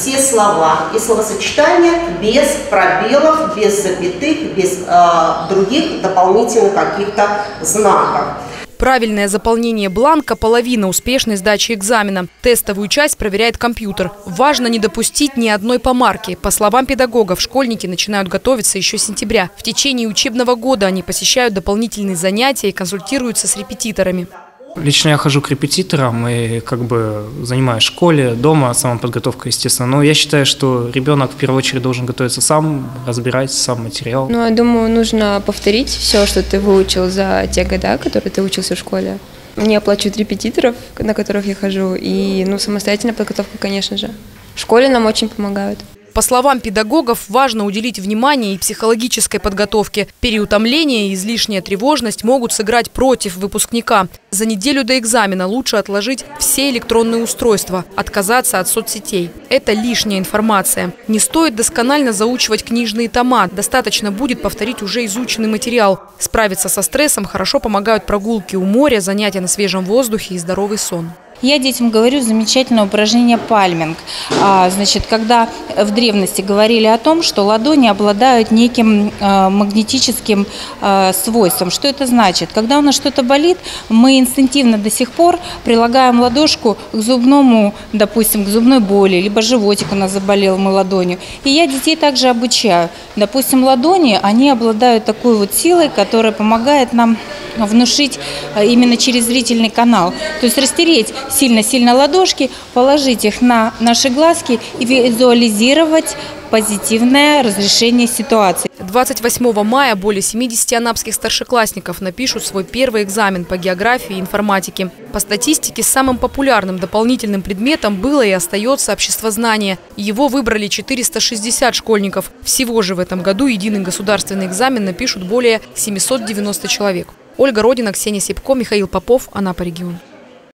все слова и словосочетания без пробелов, без запятых, без других дополнительных каких-то знаков. Правильное заполнение бланка – половина успешной сдачи экзамена. Тестовую часть проверяет компьютер. Важно не допустить ни одной помарки. По словам педагогов, школьники начинают готовиться еще с сентября. В течение учебного года они посещают дополнительные занятия и консультируются с репетиторами. Лично я хожу к репетиторам и занимаюсь в школе, дома, самоподготовкой, естественно. Но я считаю, что ребенок в первую очередь должен готовиться сам, разбирать сам материал. Я думаю, нужно повторить все, что ты выучил за те года, которые ты учился в школе. Мне оплачивают репетиторов, на которых я хожу, и самостоятельная подготовка, конечно же. В школе нам очень помогают. По словам педагогов, важно уделить внимание и психологической подготовке. Переутомление и излишняя тревожность могут сыграть против выпускника. За неделю до экзамена лучше отложить все электронные устройства, отказаться от соцсетей. Это лишняя информация. Не стоит досконально заучивать книжные тома. Достаточно будет повторить уже изученный материал. Справиться со стрессом хорошо помогают прогулки у моря, занятия на свежем воздухе и здоровый сон. Я детям говорю замечательное упражнение пальминг. Когда в древности говорили о том, что ладони обладают неким магнетическим свойством. Что это значит? Когда у нас что-то болит, мы инстинктивно до сих пор прилагаем ладошку к зубному, допустим, к зубной боли, либо животик у нас заболел, мы ладонью. И я детей также обучаю. Допустим, ладони, они обладают такой вот силой, которая помогает нам внушить именно через зрительный канал. То есть растереть сильно-сильно ладошки, положить их на наши глазки и визуализировать позитивное разрешение ситуации. 28 мая более 70 анапских старшеклассников напишут свой первый экзамен по географии и информатике. По статистике, самым популярным дополнительным предметом было и остается обществознание. Его выбрали 460 школьников. Всего же в этом году единый государственный экзамен напишут более 790 человек. Ольга Родина, Ксения Сипко, Михаил Попов, Анапа регион.